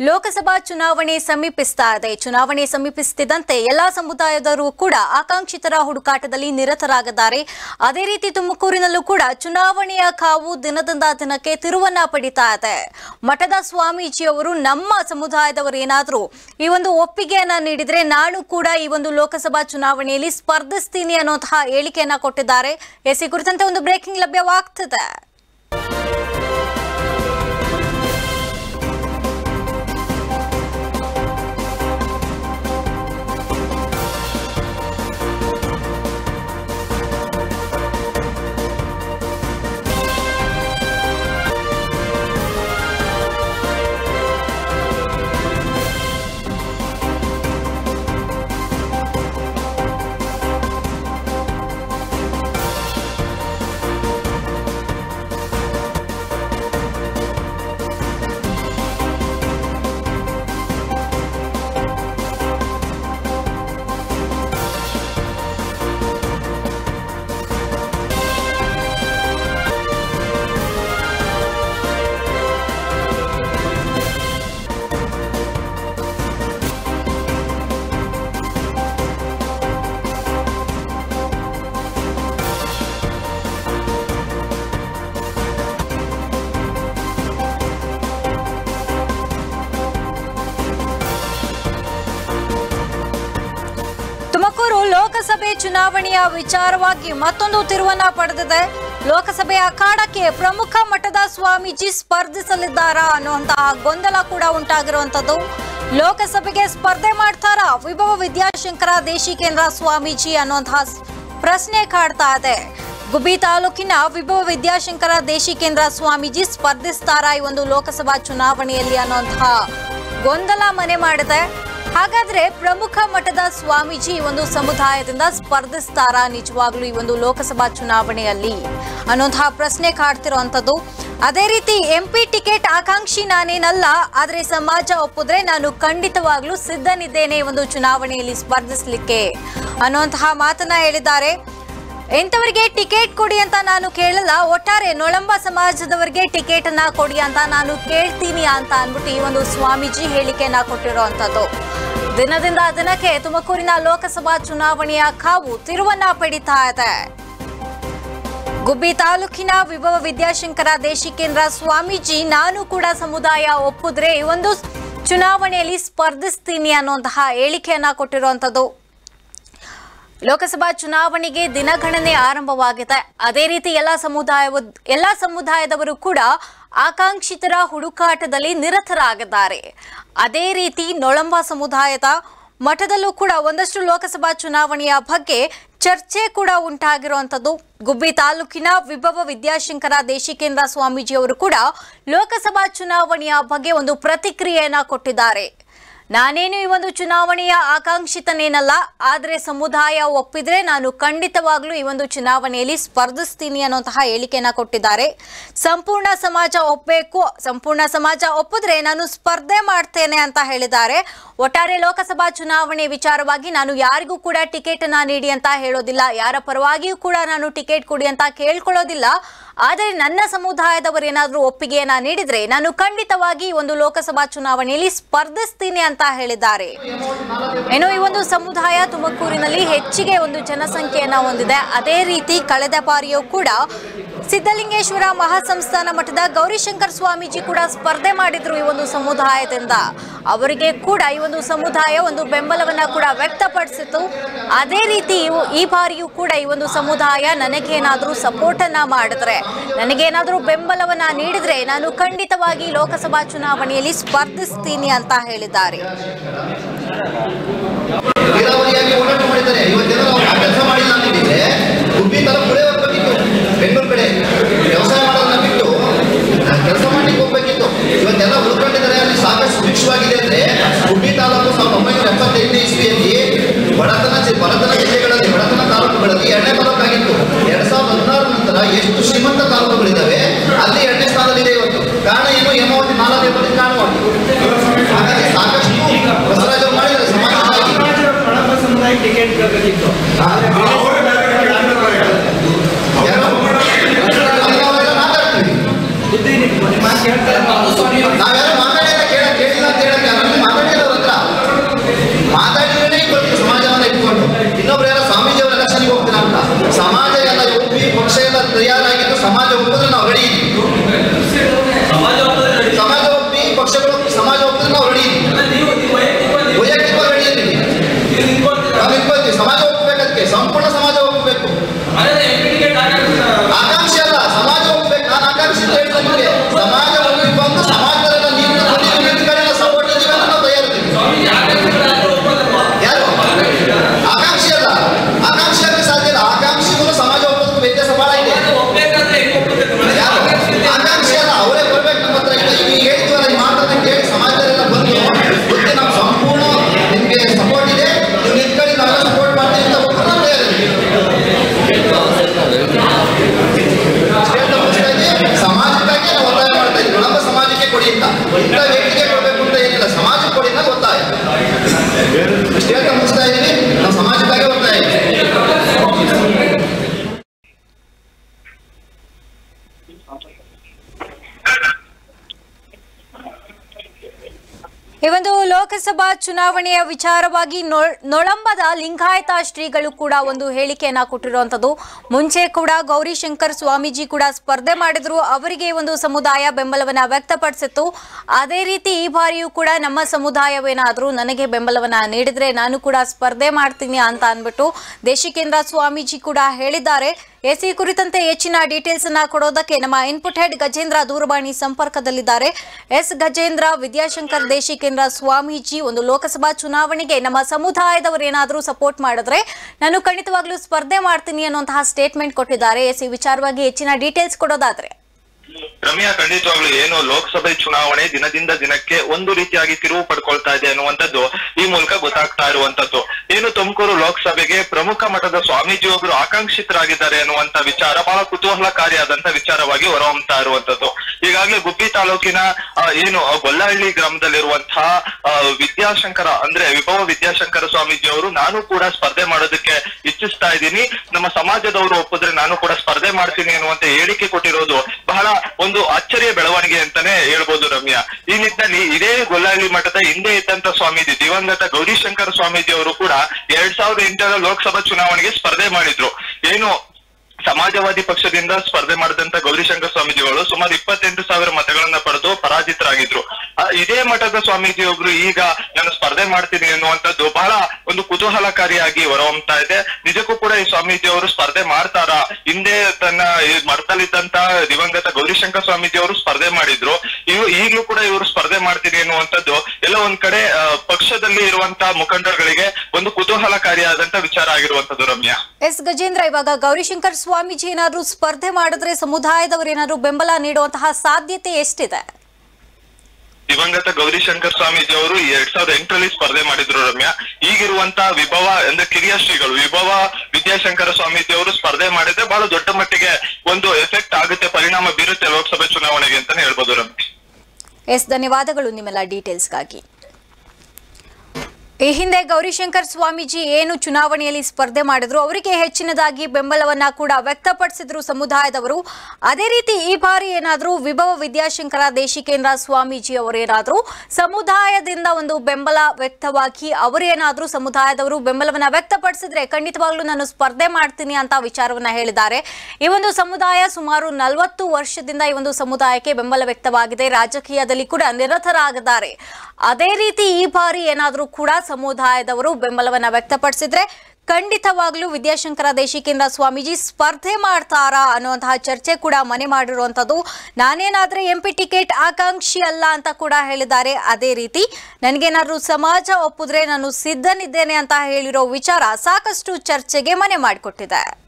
ಲೋಕಸಭಾ ಚುನಾವಣೆ ಸಮೀಪಿಸ್ತಾ ಇದೆ. ಚುನಾವಣೆ ಸಮೀಪಿಸುತ್ತಿದ್ದಂತೆ ಎಲ್ಲಾ ಸಮುದಾಯದವರು ಕೂಡ ಆಕಾಂಕ್ಷಿತರ ಹುಡುಕಾಟದಲ್ಲಿ ನಿರತರಾಗಿದ್ದಾರೆ. ಅದೇ ರೀತಿ ತುಮಕೂರಿನಲ್ಲೂ ಕೂಡ ಚುನಾವಣೆಯ ಕಾವು ದಿನದಿಂದ ದಿನಕ್ಕೆ ತಿರುವನ್ನ ಪಡಿತಾ ಇದೆ. ಮಠದ ಸ್ವಾಮೀಜಿಯವರು ನಮ್ಮ ಸಮುದಾಯದವರು ಏನಾದರೂ ಈ ಒಂದು ಒಪ್ಪಿಗೆಯನ್ನ ನೀಡಿದ್ರೆ ನಾನು ಕೂಡ ಈ ಒಂದು ಲೋಕಸಭಾ ಚುನಾವಣೆಯಲ್ಲಿ ಸ್ಪರ್ಧಿಸ್ತೀನಿ ಅನ್ನುವಂತಹ ಹೇಳಿಕೆಯನ್ನ ಕೊಟ್ಟಿದ್ದಾರೆ. ಈ ಕುರಿತಂತೆ ಒಂದು ಬ್ರೇಕಿಂಗ್ ಲಭ್ಯವಾಗ್ತಿದೆ. ತುಮಕೂರು ಲೋಕಸಭೆ ಚುನಾವಣೆಯ ವಿಚಾರವಾಗಿ ಮತ್ತೊಂದು ತಿರುವನ್ನ ಪಡೆದಿದೆ. ಲೋಕಸಭೆ ಅಖಾಡಕ್ಕೆ ಪ್ರಮುಖ ಮಠದ ಸ್ವಾಮೀಜಿ ಸ್ಪರ್ಧಿಸಲಿದ್ದಾರಾ ಅನ್ನುವಂತಹ ಗೊಂದಲ ಕೂಡ ಉಂಟಾಗಿರುವಂತದ್ದು. ಲೋಕಸಭೆಗೆ ಸ್ಪರ್ಧೆ ಮಾಡ್ತಾರಾ ವಿಭವ ವಿದ್ಯಾಶಂಕರ ದೇಶಿಕೇಂದ್ರ ಸ್ವಾಮೀಜಿ ಅನ್ನುವಂತಹ ಪ್ರಶ್ನೆ ಕಾಡ್ತಾ ಇದೆ. ಗುಬ್ಬಿ ತಾಲೂಕಿನ ವಿಭವ ವಿದ್ಯಾಶಂಕರ ದೇಶಿಕೇಂದ್ರ ಸ್ವಾಮೀಜಿ ಸ್ಪರ್ಧಿಸ್ತಾರಾ ಈ ಒಂದು ಲೋಕಸಭಾ ಚುನಾವಣೆಯಲ್ಲಿ ಅನ್ನುವಂತಹ ಗೊಂದಲ ಮನೆ ಮಾಡಿದೆ. ಹಾಗಾದ್ರೆ ಪ್ರಮುಖ ಮಠದ ಸ್ವಾಮೀಜಿ ಒಂದು ಸಮುದಾಯದಿಂದ ಸ್ಪರ್ಧಿಸ್ತಾರಾ ನಿಜವಾಗ್ಲೂ ಈ ಒಂದು ಲೋಕಸಭಾ ಚುನಾವಣೆಯಲ್ಲಿ ಅನ್ನುವಂತಹ ಪ್ರಶ್ನೆ ಕಾಡ್ತಿರುವಂತದ್ದು. ಅದೇ ರೀತಿ ಎಂಪಿ ಟಿಕೆಟ್ ಆಕಾಂಕ್ಷಿ ನಾನೇನಲ್ಲ, ಆದ್ರೆ ಸಮಾಜ ಒಪ್ಪಿದ್ರೆ ನಾನು ಖಂಡಿತವಾಗ್ಲೂ ಸಿದ್ಧನಿದ್ದೇನೆ ಈ ಒಂದು ಚುನಾವಣೆಯಲ್ಲಿ ಸ್ಪರ್ಧಿಸಲಿಕ್ಕೆ ಅನ್ನುವಂತಹ ಮಾತನ್ನ ಹೇಳಿದ್ದಾರೆ. ಎಂತವರಿಗೆ ಟಿಕೆಟ್ ಕೊಡಿ ಅಂತ ನಾನು ಕೇಳಲ್ಲ, ಒಟ್ಟಾರೆ ನೊಳಂಬ ಸಮಾಜದವರಿಗೆ ಟಿಕೆಟ್ ಅನ್ನ ಕೊಡಿ ಅಂತ ನಾನು ಕೇಳ್ತೀನಿ ಅಂತ ಅಂದ್ಬಿಟ್ಟು ಈ ಒಂದು ಸ್ವಾಮೀಜಿ ಹೇಳಿಕೆಯನ್ನ ಕೊಟ್ಟಿರುವಂತದ್ದು. ದಿನದಿಂದ ದಿನಕ್ಕೆ ತುಮಕೂರಿನ ಲೋಕಸಭಾ ಚುನಾವಣೆಯ ಕಾವು ತಿರುವನ್ನ ಪಡಿತಾ ಇದೆ. ಗುಬ್ಬಿ ತಾಲೂಕಿನ ವಿಭವ ವಿದ್ಯಾಶಂಕರ ದೇಶಿಕೇಂದ್ರ ಸ್ವಾಮೀಜಿ ನಾನು ಕೂಡ ಸಮುದಾಯ ಒಪ್ಪಿದ್ರೆ ಈ ಒಂದು ಚುನಾವಣೆಯಲ್ಲಿ ಸ್ಪರ್ಧಿಸ್ತೀನಿ ಅನ್ನುವಂತಹ ಹೇಳಿಕೆಯನ್ನ ಕೊಟ್ಟಿರುವಂತದ್ದು. ಲೋಕಸಭಾ ಚುನಾವಣೆಗೆ ದಿನಗಣನೆ ಆರಂಭವಾಗಿದೆ. ಅದೇ ರೀತಿ ಎಲ್ಲ ಸಮುದಾಯದವರು ಕೂಡ ಆಕಾಂಕ್ಷಿತರ ಹುಡುಕಾಟದಲ್ಲಿ ನಿರತರಾಗಿದ್ದಾರೆ. ಅದೇ ರೀತಿ ನೊಳಂಬ ಸಮುದಾಯದ ಮಠದಲ್ಲೂ ಕೂಡ ಒಂದಷ್ಟು ಲೋಕಸಭಾ ಚುನಾವಣೆಯ ಬಗ್ಗೆ ಚರ್ಚೆ ಕೂಡ ಉಂಟಾಗಿರುವಂತದ್ದು. ಗುಬ್ಬಿ ತಾಲೂಕಿನ ವಿಭವ ವಿದ್ಯಾಶಂಕರ ದೇಶಿಕೇಂದ್ರ ಸ್ವಾಮೀಜಿಯವರು ಕೂಡ ಲೋಕಸಭಾ ಚುನಾವಣೆಯ ಬಗ್ಗೆ ಒಂದು ಪ್ರತಿಕ್ರಿಯೆಯನ್ನ ಕೊಟ್ಟಿದ್ದಾರೆ. ನಾನೇನು ಈ ಒಂದು ಚುನಾವಣೆಯ ಆಕಾಂಕ್ಷಿತನೇನಲ್ಲ, ಆದ್ರೆ ಸಮುದಾಯ ಒಪ್ಪಿದ್ರೆ ನಾನು ಖಂಡಿತವಾಗ್ಲೂ ಈ ಒಂದು ಚುನಾವಣೆಯಲ್ಲಿ ಸ್ಪರ್ಧಿಸ್ತೀನಿ ಅನ್ನುವಂತಹ ಹೇಳಿಕೆಯನ್ನ ಕೊಟ್ಟಿದ್ದಾರೆ. ಸಂಪೂರ್ಣ ಸಮಾಜ ಒಪ್ಪಬೇಕು, ಸಂಪೂರ್ಣ ಸಮಾಜ ಒಪ್ಪಿದ್ರೆ ನಾನು ಸ್ಪರ್ಧೆ ಮಾಡ್ತೇನೆ ಅಂತ ಹೇಳಿದ್ದಾರೆ. ಒಟ್ಟಾರೆ ಲೋಕಸಭಾ ಚುನಾವಣೆ ವಿಚಾರವಾಗಿ ನಾನು ಯಾರಿಗೂ ಕೂಡ ಟಿಕೆಟ್ ಅನ್ನ ನೀಡಿ ಅಂತ ಹೇಳೋದಿಲ್ಲ, ಯಾರ ಪರವಾಗಿಯೂ ಕೂಡ ನಾನು ಟಿಕೆಟ್ ಕೊಡಿ ಅಂತ ಕೇಳ್ಕೊಳ್ಳೋದಿಲ್ಲ. ಆದರೆ ನನ್ನ ಸಮುದಾಯದವರು ಏನಾದರೂ ಒಪ್ಪಿಗೆಯನ್ನ ನೀಡಿದ್ರೆ ನಾನು ಖಂಡಿತವಾಗಿ ಒಂದು ಲೋಕಸಭಾ ಚುನಾವಣೆಯಲ್ಲಿ ಸ್ಪರ್ಧಿಸ್ತೀನಿ ಅಂತ ಹೇಳಿದ್ದಾರೆ. ಏನೋ ಈ ಒಂದು ಸಮುದಾಯ ತುಮಕೂರಿನಲ್ಲಿ ಹೆಚ್ಚಿಗೆ ಒಂದು ಜನಸಂಖ್ಯೆಯನ್ನ ಹೊಂದಿದೆ. ಅದೇ ರೀತಿ ಕಳೆದ ಬಾರಿಯೂ ಕೂಡ ಸಿದ್ದಲಿಂಗೇಶ್ವರ ಮಹಾಸಂಸ್ಥಾನ ಮಠದ ಗೌರಿಶಂಕರ್ ಸ್ವಾಮೀಜಿ ಕೂಡ ಸ್ಪರ್ಧೆ ಮಾಡಿದ್ರು ಈ ಒಂದು ಸಮುದಾಯದಿಂದ. ಅವರಿಗೆ ಕೂಡ ಈ ಒಂದು ಸಮುದಾಯ ಒಂದು ಬೆಂಬಲವನ್ನ ಕೂಡ ವ್ಯಕ್ತಪಡಿಸಿತು. ಅದೇ ರೀತಿ ಈ ಬಾರಿಯೂ ಕೂಡ ಈ ಒಂದು ಸಮುದಾಯ ನನಗೇನಾದ್ರೂ ಸಪೋರ್ಟ್ ಅನ್ನ ಮಾಡಿದ್ರೆ, ನನಗೇನಾದ್ರೂ ಬೆಂಬಲವನ್ನ ನೀಡಿದ್ರೆ ನಾನು ಖಂಡಿತವಾಗಿ ಲೋಕಸಭಾ ಚುನಾವಣೆಯಲ್ಲಿ ಸ್ಪರ್ಧಿಸ್ತೀನಿ ಅಂತ ಹೇಳಿದ್ದಾರೆ. ಬೆಂಗಳೂರು ಕಡೆ ವ್ಯವಸಾಯ ಮಾಡೋದನ್ನ ಬಿಟ್ಟು ಕೆಲಸ ಮಾಡ್ಲಿಕ್ಕೆ ಹೋಗ್ಬೇಕಿತ್ತು. ಇವತ್ತೆಲ್ಲ ಉಳ್ಕೊಂಡಿದ್ದಾರೆ. ಅಲ್ಲಿ ಸಾಕಷ್ಟು ಸುಭಿಕ್ಷವಾಗಿದೆ. ಅಂದ್ರೆ ಗುಬ್ಬಿ ತಾಲೂಕು 1978 ಇಸ್ವಿಯಲ್ಲಿ ಬಡತನ ಜಿಲ್ಲೆಗಳಲ್ಲಿ, ಬಡತನ ತಾಲೂಕುಗಳಲ್ಲಿ 2ನೇ ತಾಲೂಕಾಗಿತ್ತು. 2016 ನಂತರ ಎಷ್ಟು ಶ್ರೀಮಂತ ತಾಲೂಕುಗಳಿದ್ದಾವೆ, ಅಲ್ಲಿ 2ನೇ ಸ್ಥಾನದಲ್ಲಿದೆ ಇವತ್ತು. ಕಾರಣ ಏನು? ಹೇಮಾವತಿ ನಾಲಾ ಎಂಬುದಕ್ಕೆ ಕಾರಣವಾಗಿ. ಹಾಗಾಗಿ ಸಾಕಷ್ಟು ಬಸವರಾಜ ಮಾಡಿದ್ದಾರೆ ಸಮಾಜವಾಗಿ. ಸಮುದಾಯ ಟಿಕೆಟ್ ನಾವೆಲ್ಲ ಮಾತಾಡಿದ ಕೇಳಿಲ್ಲ ಅಂತ ಹೇಳಿ ವೈಯಕ್ತಿಕವಾಗಿ ಸಮಾಜ ಒಪ್ಪಿದ್ರೆ ನಾವು ರೆಡಿ ಇದ್ದೀವಿ, ವೈಯಕ್ತಿಕವಾಗಿ ರೆಡಿ ಇದ್ದೀವಿ, ನಾವು ನಿಂತ್ಕೊಳ್ತೀವಿ. ಸಮಾಜ ಒಪ್ಪಬೇಕದಕ್ಕೆ, ಸಂಪೂರ್ಣ ಸಮಾಜ ಒಪ್ಪಬೇಕು. ಆಕಾಂಕ್ಷೆ ಅಲ್ಲ, ಸಮಾಜ ಒಪ್ಪಬೇಕು. ನಾನು ಆಕಾಂಕ್ಷೆ ಅಂತ ಹೇಳ್ತಾ ನಿಮಗೆ ಸಮಾಜ ಒಪ್ಪಿ ಬಂದು ಸಮಾಜದಲ್ಲ ನೀವು ಕಡೆ ಸಪೋರ್ಟ್ ಇದೀವಿ ಅಂತ ನಾವು ತಯಾರಿದ್ದೀವಿ. ಯಾರು ಆಕಾಂಕ್ಷೆ ಅಲ್ಲ, ಆಕಾಂಕ್ಷೆ ಆಗಕ್ಕೆ ಸಾಧ್ಯ ಇಲ್ಲ. ಆಕಾಂಕ್ಷೆಗೂ ಸಮಾಜ ಒಪ್ಪೋದಕ್ಕೂ ವ್ಯತ್ಯಾಸ ಬಹಳ ಇದೆ. ಯಾರು ಆಕಾಂಕ್ಷೆ ಅಲ್ಲ, ಅವರೇ ಬರ್ಬೇಕು ನಮ್ಮ ಹತ್ರ. ಈಗ ಹೇಳ್ತೀವಲ್ಲ ಈ ಮಾತನ್ನ ಕೇಳಿ ಸಮಾಜದಲ್ಲೆಲ್ಲ ಬಂದು ಗೊತ್ತೇ ನಮ್ಮ ಸಂಪೂರ್ಣ ನಿಮ್ಗೆ ಸಪೋರ್ಟ್ ಇದೆ, ನೀವು ನಿಂತ್ಕೊಳ್ಳಿ, ನಾವೆಲ್ಲ ಸಪೋರ್ಟ್ ಮಾಡ್ತೀವಿ ಅಂತ ಒಬ್ಬರು ನಾವು ತಯಾರಿದ್ದೀವಿ. ಸಮಾಜಕ್ಕಾಗಿ ನಾವು ಒತ್ತಾಯ ಮಾಡ್ತಾ ಇದ್ದೀವಿ. ನಮ್ಮ ಸಮಾಜಕ್ಕೆ ಕೊಡಿ ಅಂತ, ಇಂಥ ವ್ಯಕ್ತಿಗೆ ಕೊಡಬೇಕು ಅಂತ ಏನಿಲ್ಲ, ಸಮಾಜಕ್ಕೆ ಕೊಡಿ ಅಂತ ಒತ್ತಾಯ. ಇಷ್ಟು ಹೇಳ್ತಾ ಮುಗಿಸ್ತಾ ಇದ್ದೀವಿ. ನಾವು ಸಮಾಜಕ್ಕಾಗಿ ಒತ್ತಾಯ ಇದ್ದೀವಿ. ಈ ಒಂದು ಲೋಕಸಭಾ ಚುನಾವಣೆಯ ವಿಚಾರವಾಗಿ ನೊಳಂಬದ ಲಿಂಗಾಯತ ಶ್ರೀಗಳು ಕೂಡ ಒಂದು ಹೇಳಿಕೆಯನ್ನ ಕೊಟ್ಟಿರುವಂತದ್ದು. ಮುಂಚೆ ಕೂಡ ಗೌರಿಶಂಕರ್ ಸ್ವಾಮೀಜಿ ಕೂಡ ಸ್ಪರ್ಧೆ ಮಾಡಿದ್ರು, ಅವರಿಗೆ ಒಂದು ಸಮುದಾಯ ಬೆಂಬಲವನ್ನ ವ್ಯಕ್ತಪಡಿಸಿತ್ತು. ಅದೇ ರೀತಿ ಈ ಬಾರಿಯೂ ಕೂಡ ನಮ್ಮ ಸಮುದಾಯವೇನಾದ್ರೂ ನನಗೆ ಬೆಂಬಲವನ್ನ ನೀಡಿದ್ರೆ ನಾನು ಕೂಡ ಸ್ಪರ್ಧೆ ಮಾಡ್ತೀನಿ ಅಂತ ಅಂದ್ಬಿಟ್ಟು ದೇಶಿಕೇಂದ್ರ ಸ್ವಾಮೀಜಿ ಕೂಡ ಹೇಳಿದ್ದಾರೆ. ಎಸಿ ಕುರಿತಂತೆ ಹೆಚ್ಚಿನ ಡೀಟೇಲ್ಸ್ ಅನ್ನ ಕೊಡೋದಕ್ಕೆ ನಮ್ಮ ಇನ್ಪುಟ್ ಹೆಡ್ ಗಜೇಂದ್ರ ದೂರವಾಣಿ ಸಂಪರ್ಕದಲ್ಲಿದ್ದಾರೆ. ಎಸ್ ಗಜೇಂದ್ರ, ವಿದ್ಯಾಶಂಕರ್ ದೇಶಿಕೇಂದ್ರ ಸ್ವಾಮೀಜಿ ಒಂದು ಲೋಕಸಭಾ ಚುನಾವಣೆಗೆ ನಮ್ಮ ಸಮುದಾಯದವರು ಏನಾದರೂ ಸಪೋರ್ಟ್ ಮಾಡಿದ್ರೆ ನಾನು ಖಂಡಿತವಾಗ್ಲೂ ಸ್ಪರ್ಧೆ ಮಾಡ್ತೀನಿ ಅನ್ನುವಂತಹ ಸ್ಟೇಟ್ಮೆಂಟ್ ಕೊಟ್ಟಿದ್ದಾರೆ. ಎಸಿ ವಿಚಾರವಾಗಿ ಹೆಚ್ಚಿನ ಡೀಟೇಲ್ಸ್ ಕೊಡೋದಾದ್ರೆ ರಮ್ಯಾ, ಖಂಡಿತವಾಗ್ಲು ಏನು ಲೋಕಸಭೆ ಚುನಾವಣೆ ದಿನದಿಂದ ದಿನಕ್ಕೆ ಒಂದು ರೀತಿಯಾಗಿ ತಿರುವು ಪಡ್ಕೊಳ್ತಾ ಇದೆ ಅನ್ನುವಂಥದ್ದು ಈ ಮೂಲಕ ಗೊತ್ತಾಗ್ತಾ ಇರುವಂತದ್ದು. ಏನು ತುಮಕೂರು ಲೋಕಸಭೆಗೆ ಪ್ರಮುಖ ಮಟ್ಟದ ಸ್ವಾಮೀಜಿಯೊಬ್ಬರು ಆಕಾಂಕ್ಷಿತರಾಗಿದ್ದಾರೆ ಅನ್ನುವಂತ ವಿಚಾರ ಬಹಳ ಕುತೂಹಲಕಾರಿಯಾದಂತ ವಿಚಾರವಾಗಿ ಹೊರಹೊಮ್ತಾ ಇರುವಂತದ್ದು. ಈಗಾಗಲೇ ಗುಬ್ಬಿ ತಾಲೂಕಿನ ಏನು ಗೊಲ್ಲಹಳ್ಳಿ ಗ್ರಾಮದಲ್ಲಿರುವಂತಹ ವಿದ್ಯಾಶಂಕರ ಅಂದ್ರೆ ವಿಭವ ವಿದ್ಯಾಶಂಕರ ಸ್ವಾಮೀಜಿ ಅವರು ನಾನು ಕೂಡ ಸ್ಪರ್ಧೆ ಮಾಡೋದಕ್ಕೆ ಇಚ್ಛಿಸ್ತಾ ಇದ್ದೀನಿ, ನಮ್ಮ ಸಮಾಜದವರು ಒಪ್ಪಿದ್ರೆ ನಾನು ಕೂಡ ಸ್ಪರ್ಧೆ ಮಾಡ್ತೀನಿ ಅನ್ನುವಂತ ಹೇಳಿಕೆ ಕೊಟ್ಟಿರೋದು ಬಹಳ ಒಂದು ಅಚ್ಚರಿಯ ಬೆಳವಣಿಗೆ ಅಂತಾನೆ ಹೇಳ್ಬೋದು ರಮ್ಯಾ. ಈ ನಿಟ್ಟಿನಲ್ಲಿ ಇದೇ ಗೊಲ್ಲಹಳ್ಳಿ ಮಠದ ಹಿಂದೆ ಇದ್ದಂತ ಸ್ವಾಮೀಜಿ ದಿವಂಗತ ಗೌರಿಶಂಕರ ಸ್ವಾಮೀಜಿ ಅವರು ಕೂಡ 2008ರ ಲೋಕಸಭಾ ಚುನಾವಣೆಗೆ ಸ್ಪರ್ಧೆ ಮಾಡಿದ್ರು. ಏನು ಸಮಾಜವಾದಿ ಪಕ್ಷದಿಂದ ಸ್ಪರ್ಧೆ ಮಾಡಿದಂತ ಗೌರಿಶಂಕರ್ ಸ್ವಾಮೀಜಿಗಳು ಸುಮಾರು 28,000 ಮತಗಳನ್ನ ಪಡೆದು ಪರಾಜಿತರಾಗಿದ್ರು. ಇದೇ ಮಠದ ಸ್ವಾಮೀಜಿಯೊಬ್ರು ಈಗ ನಾನು ಸ್ಪರ್ಧೆ ಮಾಡ್ತೀನಿ ಅನ್ನುವಂಥದ್ದು ಬಹಳ ಒಂದು ಕುತೂಹಲಕಾರಿಯಾಗಿ ಹೊರಹೊಮ್ತಾ ಇದೆ. ನಿಜಕ್ಕೂ ಕೂಡ ಈ ಸ್ವಾಮೀಜಿ ಅವರು ಸ್ಪರ್ಧೆ ಮಾಡ್ತಾರಾ? ಹಿಂದೆ ತನ್ನ ಮಠದಲ್ಲಿದ್ದಂತ ದಿವಂಗತ ಗೌರಿಶಂಕರ್ ಸ್ವಾಮೀಜಿ ಅವರು ಸ್ಪರ್ಧೆ ಮಾಡಿದ್ರು, ಈಗಲೂ ಕೂಡ ಇವರು ಸ್ಪರ್ಧೆ ಮಾಡ್ತೀನಿ ಅನ್ನುವಂಥದ್ದು ಎಲ್ಲ ಒಂದ್ ಕಡೆ ಪಕ್ಷದಲ್ಲಿ ಇರುವಂತಹ ಮುಖಂಡರುಗಳಿಗೆ ಒಂದು ಕುತೂಹಲಕಾರಿಯಾದಂತ ವಿಚಾರ ಆಗಿರುವಂತದ್ದು ರಮ್ಯಾ. ಎಸ್ ಗಜೇಂದ್ರ, ಇವಾಗ ಗೌರಿಶಂಕರ್ ಸ್ವಾಮೀಜಿ ಏನಾದ್ರು ಸ್ಪರ್ಧೆ ಮಾಡಿದ್ರೆ ಸಮುದಾಯದವರು ಏನಾದ್ರು ಬೆಂಬಲ ನೀಡುವಂತಹ ಸಾಧ್ಯತೆ ಎಷ್ಟಿದೆ? ದಿವಂಗತ ಗೌರಿಶಂಕರ್ ಸ್ವಾಮೀಜಿ ಅವರು 2008ರಲ್ಲಿ ಸ್ಪರ್ಧೆ ಮಾಡಿದ್ರು ರಮ್ಯಾ. ಈಗಿರುವಂತಹ ವಿಭವ ಅಂದ್ರೆ ಕಿರಿಯ ಶ್ರೀಗಳು ವಿಭವ ವಿದ್ಯಾಶಂಕರ ಸ್ವಾಮೀಜಿ ಅವರು ಸ್ಪರ್ಧೆ ಮಾಡಿದ್ರೆ ಬಹಳ ದೊಡ್ಡ ಮಟ್ಟಿಗೆ ಒಂದು ಎಫೆಕ್ಟ್ ಆಗುತ್ತೆ, ಪರಿಣಾಮ ಬೀರುತ್ತೆ ಲೋಕಸಭೆ ಚುನಾವಣೆಗೆ ಅಂತಾನೆ ಹೇಳ್ಬೋದು ರಮ್ಯಾ. ಎಸ್, ಧನ್ಯವಾದಗಳು ನಿಮ್ಮೆಲ್ಲ ಡೀಟೇಲ್ಸ್ಗಾಗಿ. ಈ ಹಿಂದೆ ಗೌರಿಶಂಕರ್ ಸ್ವಾಮೀಜಿ ಏನು ಚುನಾವಣೆಯಲ್ಲಿ ಸ್ಪರ್ಧೆ ಮಾಡಿದ್ರು, ಅವರಿಗೆ ಹೆಚ್ಚಿನದಾಗಿ ಬೆಂಬಲವನ್ನ ಕೂಡ ವ್ಯಕ್ತಪಡಿಸಿದ್ರು ಸಮುದಾಯದವರು. ಅದೇ ರೀತಿ ಈ ಬಾರಿ ಏನಾದರೂ ವಿಭವ ವಿದ್ಯಾಶಂಕರ ದೇಶಿಕೇಂದ್ರ ಸ್ವಾಮೀಜಿ ಅವರೇನಾದರೂ ಸಮುದಾಯದಿಂದ ಒಂದು ಬೆಂಬಲ ವ್ಯಕ್ತವಾಗಿ ಅವರೇನಾದರೂ ಸಮುದಾಯದವರು ಬೆಂಬಲವನ್ನ ವ್ಯಕ್ತಪಡಿಸಿದ್ರೆ ಖಂಡಿತವಾಗ್ಲೂ ನಾನು ಸ್ಪರ್ಧೆ ಮಾಡ್ತೀನಿ ಅಂತ ವಿಚಾರವನ್ನ ಹೇಳಿದ್ದಾರೆ. ಈ ಒಂದು ಸಮುದಾಯ ಸುಮಾರು 40 ವರ್ಷದಿಂದ ಈ ಒಂದು ಸಮುದಾಯಕ್ಕೆ ಬೆಂಬಲ ವ್ಯಕ್ತವಾಗಿದೆ, ರಾಜಕೀಯದಲ್ಲಿ ಕೂಡ ನಿರತರಾಗಿದ್ದಾರೆ. ಅದೇ ರೀತಿ ಈ ಬಾರಿ ಏನಾದರೂ ಕೂಡ ಸಮುದಾಯದವರು ಬೆಂಬಲವನ್ನ ವ್ಯಕ್ತಪಡಿಸಿದ್ರೆ ಖಂಡಿತವಾಗ್ಲೂ ವಿದ್ಯಾಶಂಕರ ದೇಶಿಕೇಂದ್ರ ಸ್ವಾಮೀಜಿ ಸ್ಪರ್ಧೆ ಮಾಡ್ತಾರಾ ಅನ್ನುವಂತಹ ಚರ್ಚೆ ಕೂಡ ಮನೆ ಮಾಡಿರುವಂತದ್ದು. ನಾನೇನಾದ್ರೆ ಎಂಪಿ ಟಿಕೆಟ್ ಆಕಾಂಕ್ಷಿ ಅಲ್ಲ ಅಂತ ಕೂಡ ಹೇಳಿದ್ದಾರೆ. ಅದೇ ರೀತಿ ನನಗೇನಾದ್ರೂ ಸಮಾಜ ಒಪ್ಪಿದ್ರೆ ನಾನು ಸಿದ್ಧನಿದ್ದೇನೆ ಅಂತ ಹೇಳಿರೋ ವಿಚಾರ ಸಾಕಷ್ಟು ಚರ್ಚೆಗೆ ಮನೆ ಮಾಡಿಕೊಟ್ಟಿದೆ.